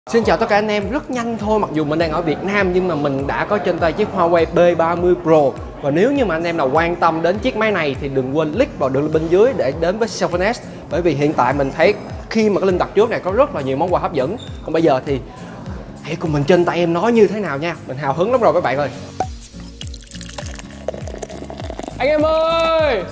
Xin chào tất cả anh em, rất nhanh thôi, mặc dù mình đang ở Việt Nam nhưng mà mình đã có trên tay chiếc Huawei P30 Pro. Và nếu như mà anh em nào quan tâm đến chiếc máy này thì đừng quên click vào đường link bên dưới để đến với Cellphone S. Bởi vì hiện tại mình thấy khi mà cái link đặt trước này có rất là nhiều món quà hấp dẫn. Còn bây giờ thì hãy cùng mình trên tay em nói như thế nào nha. Mình hào hứng lắm rồi các bạn ơi. Anh em ơi!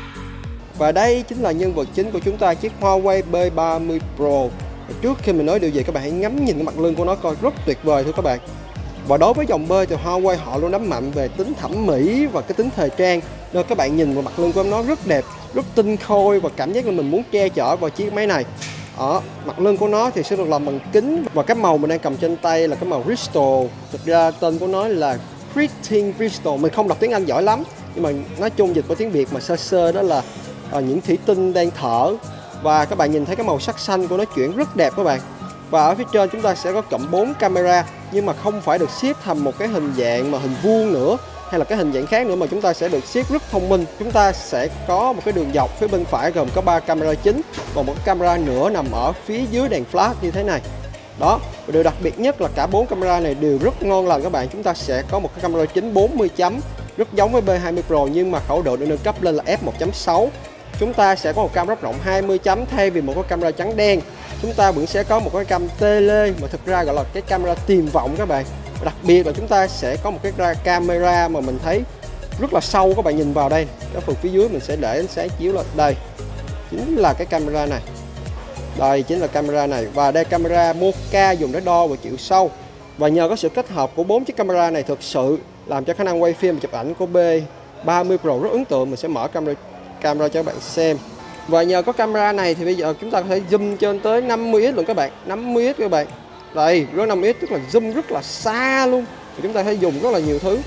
Và đây chính là nhân vật chính của chúng ta, chiếc Huawei P30 Pro. Trước khi mình nói điều gì, các bạn hãy ngắm nhìn cái mặt lưng của nó coi, rất tuyệt vời thưa các bạn. Và đối với dòng B thì Huawei họ luôn đánh mạnh về tính thẩm mỹ và cái tính thời trang, nên các bạn nhìn vào mặt lưng của nó rất đẹp, rất tinh khôi và cảm giác là mình muốn che chở vào chiếc máy này. Ở mặt lưng của nó thì sẽ được làm bằng kính và cái màu mình đang cầm trên tay là cái màu crystal. Thực ra tên của nó là Creatine Crystal, mình không đọc tiếng Anh giỏi lắm nhưng mà nói chung dịch qua tiếng Việt mà sơ sơ đó là những thủy tinh đang thở. Và các bạn nhìn thấy cái màu sắc xanh của nó chuyển rất đẹp các bạn. Và ở phía trên chúng ta sẽ có cộng 4 camera, nhưng mà không phải được xếp thành một cái hình dạng mà hình vuông nữa hay là cái hình dạng khác nữa, mà chúng ta sẽ được xếp rất thông minh. Chúng ta sẽ có một cái đường dọc phía bên phải gồm có 3 camera chính và một camera nữa nằm ở phía dưới đèn flash như thế này. Đó, và điều đặc biệt nhất là cả 4 camera này đều rất ngon lành các bạn. Chúng ta sẽ có một cái camera chính 40 chấm rất giống với P20 Pro nhưng mà khẩu độ được nâng cấp lên là f1.6. Chúng ta sẽ có một cam rất rộng 20 chấm thay vì một cái camera trắng đen. Chúng ta vẫn sẽ có một cái cam tele mà thực ra gọi là cái camera tiềm vọng các bạn. Đặc biệt là chúng ta sẽ có một cái camera mà mình thấy rất là sâu, các bạn nhìn vào đây. Cái phần phía dưới mình sẽ để ánh sáng chiếu lên. Đây chính là cái camera này. Đây chính là camera này. Và đây camera Mocha dùng để đo và chiều sâu. Và nhờ có sự kết hợp của 4 chiếc camera này thực sự làm cho khả năng quay phim và chụp ảnh của P30 Pro rất ấn tượng. Mình sẽ mở camera cho các bạn xem. Và nhờ có camera này thì bây giờ chúng ta có thể zoom trên tới 50x luôn các bạn. 50x các bạn. Đây, rất 50x tức là zoom rất là xa luôn. Thì chúng ta sẽ dùng rất là nhiều thứ.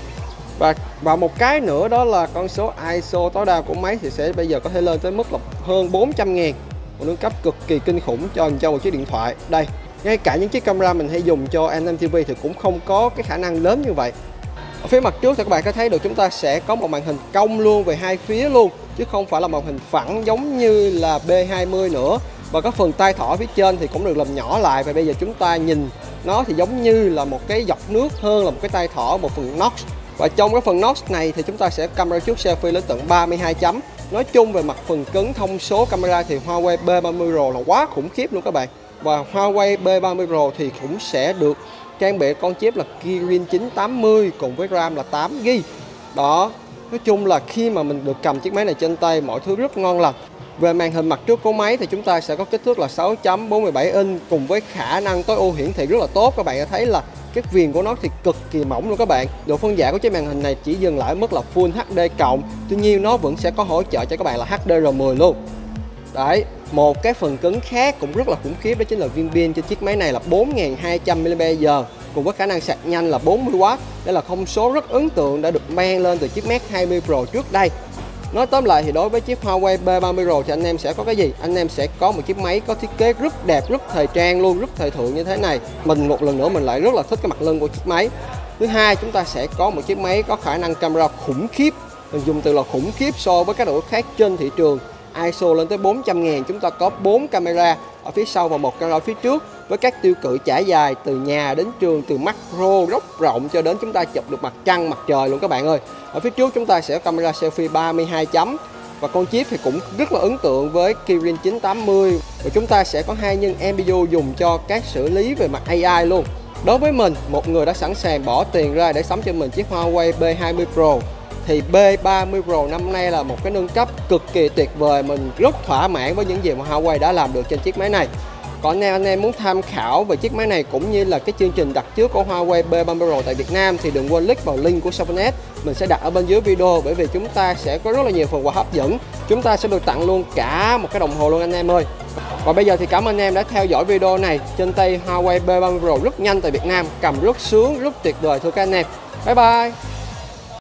Và một cái nữa đó là con số ISO tối đa của máy thì sẽ bây giờ có thể lên tới mức là hơn 400.000. Một nâng cấp cực kỳ kinh khủng cho một chiếc điện thoại. Đây, ngay cả những chiếc camera mình hay dùng cho Android TV thì cũng không có cái khả năng lớn như vậy. Ở phía mặt trước thì các bạn có thấy được chúng ta sẽ có một màn hình cong luôn về hai phía luôn, chứ không phải là màn hình phẳng giống như là P20 nữa. Và cái phần tay thỏ phía trên thì cũng được làm nhỏ lại, và bây giờ chúng ta nhìn nó thì giống như là một cái giọt nước hơn là một cái tay thỏ, một phần notch. Và trong cái phần notch này thì chúng ta sẽ camera trước selfie lên tận 32 chấm. Nói chung về mặt phần cứng thông số camera thì Huawei P30 Pro là quá khủng khiếp luôn các bạn. Và Huawei P30 Pro thì cũng sẽ được trang bị con chip là Kirin 980 cùng với RAM là 8GB. Đó, nói chung là khi mà mình được cầm chiếc máy này trên tay mọi thứ rất ngon lành. Về màn hình mặt trước của máy thì chúng ta sẽ có kích thước là 6.47 inch cùng với khả năng tối ưu hiển thị rất là tốt. Các bạn đã thấy là cái viền của nó thì cực kỳ mỏng luôn các bạn. Độ phân giải của chiếc màn hình này chỉ dừng lại ở mức là Full HD cộng. Tuy nhiên nó vẫn sẽ có hỗ trợ cho các bạn là HDR10 luôn. Đấy, một cái phần cứng khác cũng rất là khủng khiếp đó chính là viên pin trên chiếc máy này là 4200 mAh cùng với khả năng sạc nhanh là 40W. Đây là thông số rất ấn tượng đã được mang lên từ chiếc Mate 20 Pro trước đây. Nói tóm lại thì đối với chiếc Huawei P30 Pro thì anh em sẽ có cái gì? Anh em sẽ có một chiếc máy có thiết kế rất đẹp, rất thời trang luôn, rất thời thượng như thế này. Mình một lần nữa mình lại rất là thích cái mặt lưng của chiếc máy. Thứ hai, chúng ta sẽ có một chiếc máy có khả năng camera khủng khiếp. Mình dùng từ là khủng khiếp so với các đội khác trên thị trường. ISO lên tới 400.000, chúng ta có 4 camera ở phía sau và một camera ở phía trước với các tiêu cự trải dài từ nhà đến trường, từ macro rất rộng cho đến chúng ta chụp được mặt trăng, mặt trời luôn các bạn ơi. Ở phía trước chúng ta sẽ có camera selfie 32 chấm và con chip thì cũng rất là ấn tượng với Kirin 980 và chúng ta sẽ có 2 nhân NPU dùng cho các xử lý về mặt AI luôn. Đối với mình, một người đã sẵn sàng bỏ tiền ra để sắm cho mình chiếc Huawei P20 Pro thì P30 Pro năm nay là một cái nâng cấp cực kỳ tuyệt vời. Mình rất thỏa mãn với những gì mà Huawei đã làm được trên chiếc máy này. Còn anh em muốn tham khảo về chiếc máy này cũng như là cái chương trình đặt trước của Huawei P30 Pro tại Việt Nam thì đừng quên click vào link của Cellphone S. Mình sẽ đặt ở bên dưới video bởi vì chúng ta sẽ có rất là nhiều phần quà hấp dẫn. Chúng ta sẽ được tặng luôn cả một cái đồng hồ luôn anh em ơi. Và bây giờ thì cảm ơn anh em đã theo dõi video này. Trên tay Huawei P30 Pro rất nhanh tại Việt Nam, cầm rất sướng, rất tuyệt vời thưa các anh em. Bye bye.